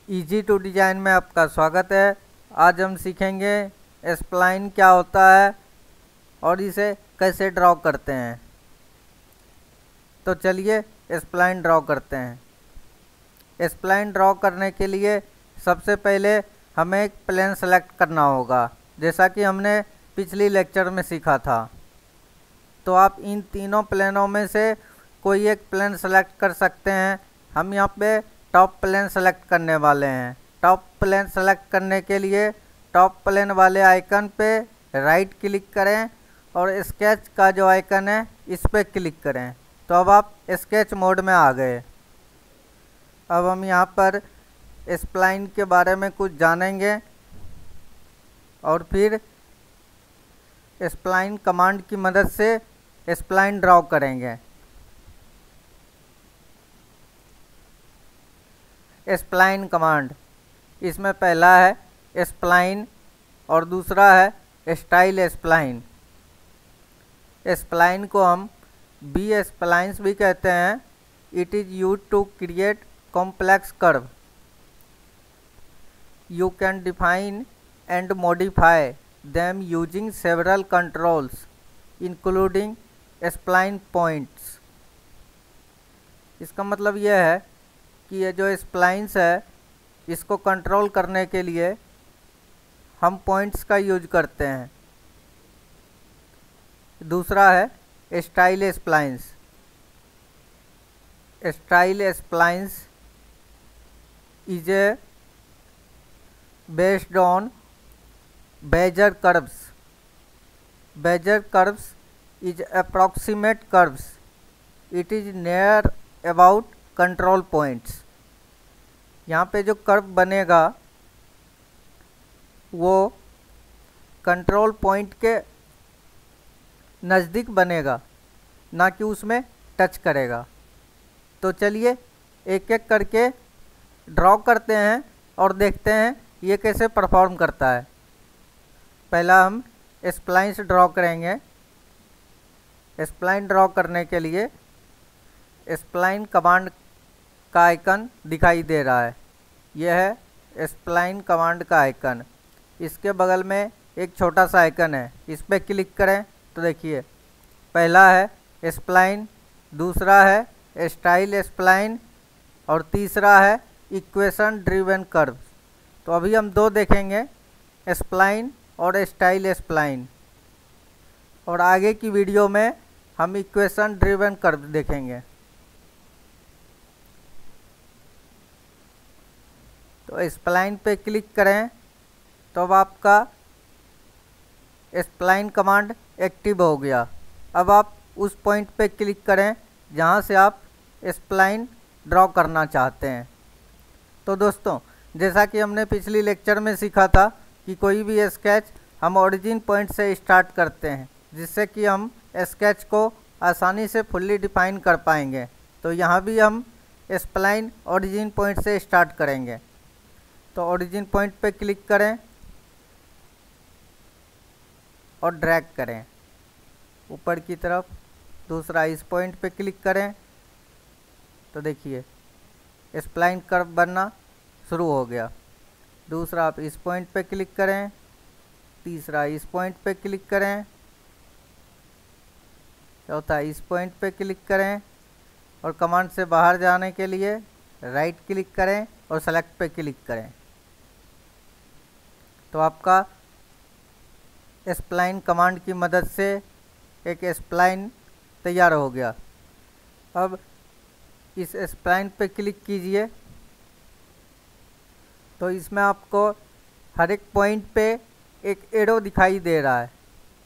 Easy to design में आपका स्वागत है। आज हम सीखेंगे स्प्लाइन क्या होता है और इसे कैसे ड्रॉ करते हैं। तो चलिए स्प्लाइन ड्रॉ करते हैं। स्प्लाइन ड्रॉ करने के लिए सबसे पहले हमें एक प्लेन सेलेक्ट करना होगा, जैसा कि हमने पिछली लेक्चर में सीखा था। तो आप इन तीनों प्लेनों में से कोई एक प्लेन सेलेक्ट कर सकते हैं। हम यहाँ पे टॉप प्लेन सेलेक्ट करने वाले हैं। टॉप प्लेन सेलेक्ट करने के लिए टॉप प्लेन वाले आइकन पे राइट क्लिक करें और स्केच का जो आइकन है इस पे क्लिक करें। तो अब आप स्केच मोड में आ गए। अब हम यहाँ पर स्प्लाइन के बारे में कुछ जानेंगे और फिर स्प्लाइन कमांड की मदद से स्प्लाइन ड्रॉ करेंगे। स्प्लाइन कमांड, इसमें पहला है स्प्लाइन और दूसरा है स्टाइल स्प्लाइन। स्प्लाइन को हम बी स्प्लाइंस भी कहते हैं। It is use to create complex curve. You can define and modify them using several controls including spline points। इसका मतलब यह है कि ये जो स्प्लाइंस है इसको कंट्रोल करने के लिए हम पॉइंट्स का यूज करते हैं। दूसरा है style splines. Style splines is a based on Bezier curves। Bezier curves is approximate curves। It is near about control points। यहाँ पे जो कर्व बनेगा वो कंट्रोल पॉइंट के नज़दीक बनेगा, ना कि उसमें टच करेगा। तो चलिए एक एक करके ड्रॉ करते हैं और देखते हैं ये कैसे परफॉर्म करता है। पहला हम स्प्लाइंस ड्रॉ करेंगे। स्प्लाइन ड्रॉ करने के लिए स्प्लाइन कमांड का आइकन दिखाई दे रहा है। यह है स्प्लाइन कमांड का आइकन। इसके बगल में एक छोटा सा आइकन है, इस पर क्लिक करें तो देखिए पहला है स्प्लाइन, दूसरा है स्टाइल स्प्लाइन और तीसरा है इक्वेशन ड्रिवन कर्व। तो अभी हम दो देखेंगे, स्प्लाइन और स्टाइल स्प्लाइन, और आगे की वीडियो में हम इक्वेशन ड्रिवन कर्व देखेंगे। तो स्प्लाइन पे क्लिक करें तो अब आपका स्प्लाइन कमांड एक्टिव हो गया। अब आप उस पॉइंट पे क्लिक करें जहां से आप स्प्लाइन ड्रॉ करना चाहते हैं। तो दोस्तों, जैसा कि हमने पिछली लेक्चर में सीखा था कि कोई भी स्केच हम ओरिजिन पॉइंट से स्टार्ट करते हैं, जिससे कि हम स्केच को आसानी से फुल्ली डिफाइन कर पाएंगे। तो यहाँ भी हम स्प्लाइन ओरिजिन पॉइंट से स्टार्ट करेंगे। तो ओरिजिन पॉइंट पे क्लिक करें और ड्रैग करें ऊपर की तरफ। दूसरा इस पॉइंट पे क्लिक करें तो देखिए स्प्लाइन कर्व बनना शुरू हो गया। दूसरा आप इस पॉइंट पे क्लिक करें, तीसरा इस पॉइंट पे क्लिक करें, चौथा इस पॉइंट पे क्लिक करें और कमांड से बाहर जाने के लिए राइट क्लिक करें और सेलेक्ट पे क्लिक करें। तो आपका स्प्लाइन कमांड की मदद से एक स्प्लाइन तैयार हो गया। अब इस स्प्लाइन पे क्लिक कीजिए तो इसमें आपको हर एक पॉइंट पे एक एरो दिखाई दे रहा है।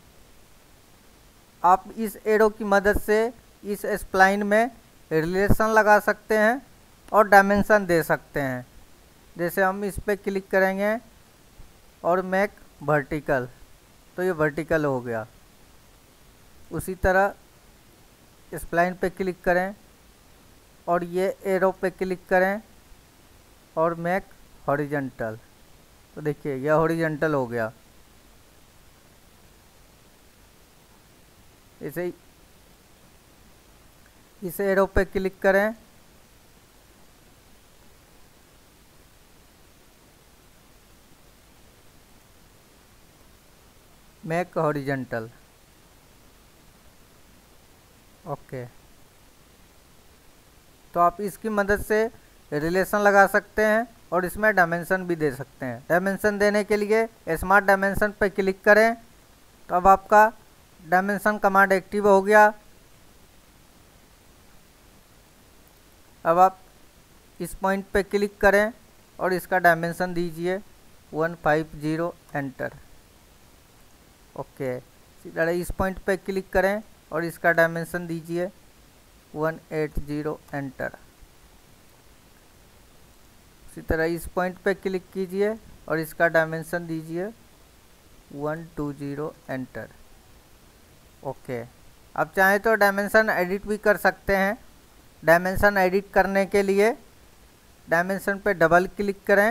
आप इस एरो की मदद से इस स्प्लाइन में रिलेशन लगा सकते हैं और डायमेंशन दे सकते हैं। जैसे हम इस पे क्लिक करेंगे और मेक वर्टिकल, तो ये वर्टिकल हो गया। उसी तरह स्प्लाइन पे क्लिक करें और ये एरो पे क्लिक करें और मेक हॉरिजॉन्टल, तो देखिए यह हॉरिजॉन्टल हो गया। इसे इस एरो पे क्लिक करें मेक हॉरिजेंटल। ओके, तो आप इसकी मदद से रिलेशन लगा सकते हैं और इसमें डायमेंशन भी दे सकते हैं। डायमेंशन देने के लिए स्मार्ट डायमेंशन पर क्लिक करें, तो अब आपका डायमेंशन कमांड एक्टिव हो गया। अब आप इस पॉइंट पे क्लिक करें और इसका डायमेंशन दीजिए 150, एंटर। ओके, इसी तरह इस पॉइंट पे क्लिक करें और इसका डायमेंशन दीजिए 180, एंटर। इसी तरह इस पॉइंट पे क्लिक कीजिए और इसका डायमेंशन दीजिए 120, एंटर। ओके, आप चाहें तो डायमेंशन एडिट भी कर सकते हैं। डायमेंशन एडिट करने के लिए डायमेंशन पे डबल क्लिक करें,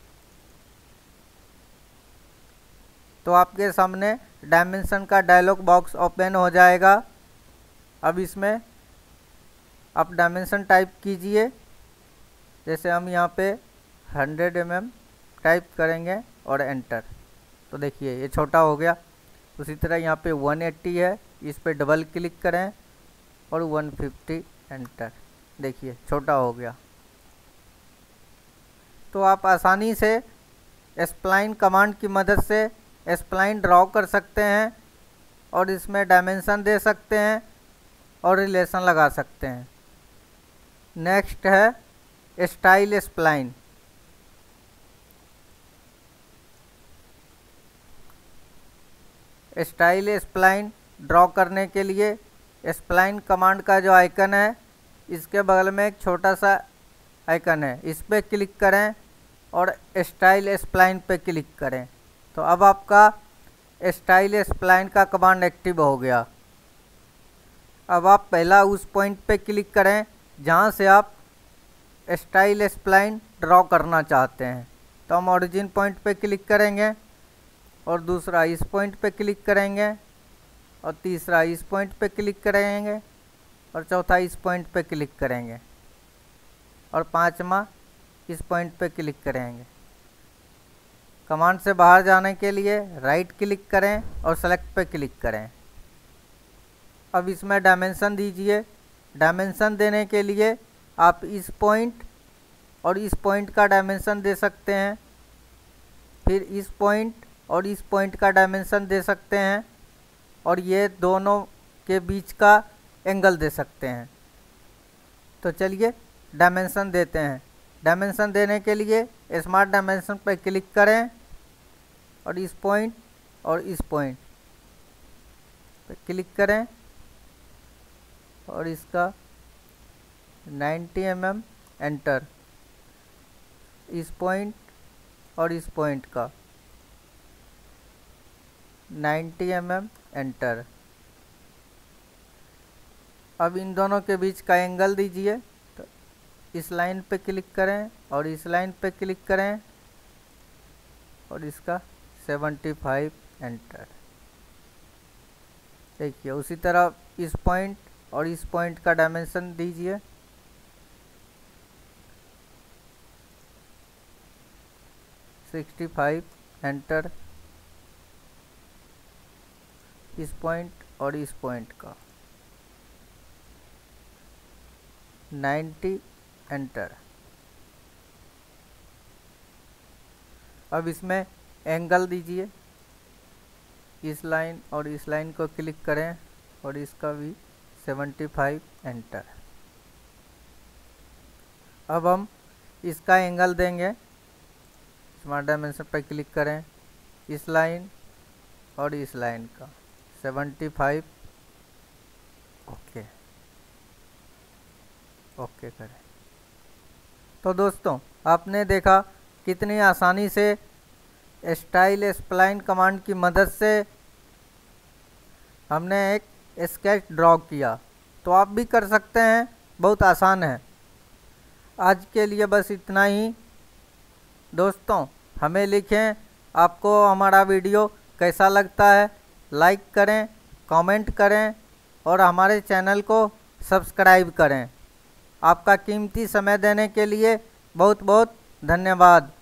तो आपके सामने डायमेंशन का डायलॉग बॉक्स ओपन हो जाएगा। अब इसमें आप डायमेंशन टाइप कीजिए, जैसे हम यहाँ पे 100 mm टाइप करेंगे और एंटर। तो देखिए ये छोटा हो गया। उसी तरह यहाँ पे 180 है, इस पे डबल क्लिक करें और 150, एंटर। देखिए छोटा हो गया। तो आप आसानी से स्प्लाइन कमांड की मदद से स्प्लाइन ड्रॉ कर सकते हैं और इसमें डायमेंशन दे सकते हैं और रिलेशन लगा सकते हैं। नेक्स्ट है style spline. Style spline draw करने के लिए स्प्लाइन कमांड का जो आइकन है, इसके बगल में एक छोटा सा आइकन है, इस पर क्लिक करें और स्टाइल स्प्लाइन पे क्लिक करें। तो अब आपका स्टाइल स्प्लाइन का कमांड एक्टिव हो गया। अब आप पहला उस पॉइंट पे क्लिक करें जहाँ से आप स्टाइल स्प्लाइन ड्रॉ करना चाहते हैं। तो हम ओरिजिन पॉइंट पे क्लिक करेंगे और दूसरा इस पॉइंट पे क्लिक करेंगे और तीसरा इस पॉइंट पे क्लिक करेंगे और चौथा इस पॉइंट पे क्लिक करेंगे और पांचवा इस पॉइंट पे क्लिक करेंगे। कमांड से बाहर जाने के लिए राइट क्लिक करें और सेलेक्ट पे क्लिक करें। अब इसमें डायमेंशन दीजिए। डायमेंशन देने के लिए आप इस पॉइंट और इस पॉइंट का डायमेंशन दे सकते हैं, फिर इस पॉइंट और इस पॉइंट का डायमेंशन दे सकते हैं और ये दोनों के बीच का एंगल दे सकते हैं। तो चलिए डायमेंशन देते हैं। डायमेंशन देने के लिए स्मार्ट डायमेंशन पर क्लिक करें और इस पॉइंट और इस पॉइंट पर क्लिक करें और इसका 90 mm, एंटर। इस पॉइंट और इस पॉइंट का 90 mm, एंटर। अब इन दोनों के बीच का एंगल दीजिए। तो इस लाइन पे क्लिक करें और इस लाइन पे क्लिक करें और इसका 75, एंटर। देखिए उसी तरह इस पॉइंट और इस पॉइंट का डायमेंशन दीजिए। $65, एंटर। इस पॉइंट और इस पॉइंट का 90, एंटर। अब इसमें एंगल दीजिए। इस लाइन और इस लाइन को क्लिक करें और इसका भी 75, एंटर। अब हम इसका एंगल देंगे। स्मार्ट डायमेंशन पर क्लिक करें, इस लाइन और इस लाइन का 75, ओके ओके करें। तो दोस्तों आपने देखा कितनी आसानी से स्टाइल स्प्लाइन कमांड की मदद से हमने एक स्केच ड्रॉ किया। तो आप भी कर सकते हैं, बहुत आसान है। आज के लिए बस इतना ही। दोस्तों हमें लिखें आपको हमारा वीडियो कैसा लगता है, लाइक करें, कमेंट करें और हमारे चैनल को सब्सक्राइब करें। आपका कीमती समय देने के लिए बहुत बहुत धन्यवाद।